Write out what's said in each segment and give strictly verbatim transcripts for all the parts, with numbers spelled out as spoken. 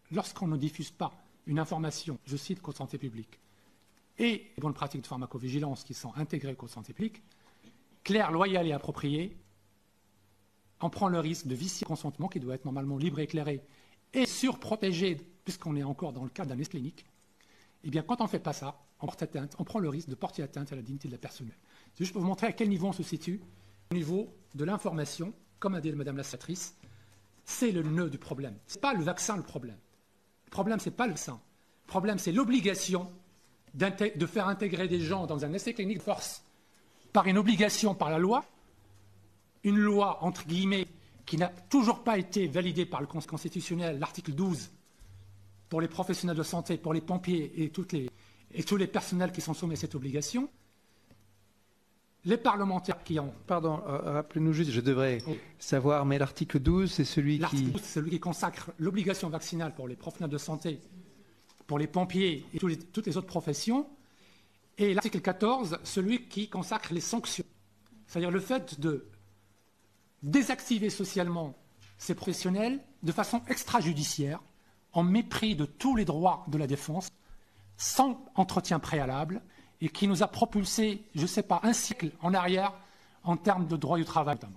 lorsqu'on ne diffuse pas une information, je cite Code santé publique, et les bonnes pratiques de pharmacovigilance qui sont intégrées au Code santé publique, clair, loyal et approprié, on prend le risque de vicier le consentement qui doit être normalement libre et éclairé et surprotégé, puisqu'on est encore dans le cadre d'un essai clinique. Eh bien, quand on ne fait pas ça, on, porte atteinte, on prend le risque de porter atteinte à la dignité de la personne humaine. C'est juste pour vous montrer à quel niveau on se situe. Au niveau de l'information, comme a dit Madame la sénatrice, c'est le nœud du problème. Ce n'est pas le vaccin le problème. Le problème, ce n'est pas le vaccin. Le problème, c'est l'obligation de faire intégrer des gens dans un essai clinique de force par une obligation, par la loi, une loi, entre guillemets, qui n'a toujours pas été validée par le Conseil constitutionnel, l'article douze, pour les professionnels de santé, pour les pompiers et, toutes les, et tous les personnels qui sont soumis à cette obligation. Les parlementaires qui ont... Pardon, euh, rappelez-nous juste, je devrais oui. savoir, mais l'article douze, c'est celui qui... L'article douze, c'est celui qui consacre l'obligation vaccinale pour les professionnels de santé, pour les pompiers et tous les, toutes les autres professions. Et l'article quatorze, celui qui consacre les sanctions. C'est-à-dire le fait de désactiver socialement ces professionnels de façon extrajudiciaire, en mépris de tous les droits de la défense, sans entretien préalable, et qui nous a propulsé, je ne sais pas, un cycle en arrière en termes de droit du travail notamment.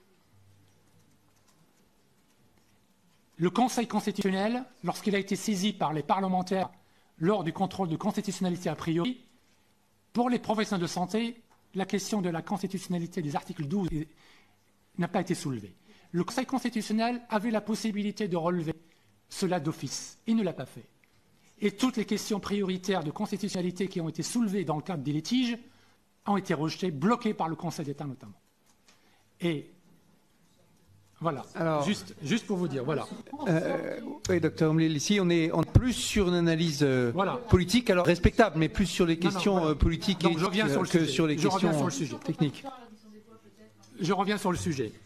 Le Conseil constitutionnel, lorsqu'il a été saisi par les parlementaires lors du contrôle de constitutionnalité a priori, pour les professionnels de santé, la question de la constitutionnalité des articles douze n'a pas été soulevée. Le Conseil constitutionnel avait la possibilité de relever cela d'office. Il ne l'a pas fait. Et toutes les questions prioritaires de constitutionnalité qui ont été soulevées dans le cadre des litiges ont été rejetées, bloquées par le Conseil d'État notamment. Et voilà, alors, juste, juste pour vous dire, voilà. Euh, oui, docteur Omlil, ici on est, on est plus sur une analyse euh, voilà. politique, alors respectable, mais plus sur les questions non, non, voilà. politiques Donc, je reviens sur le que sujet. sur les je questions reviens sur le sujet. techniques. Je reviens sur le sujet.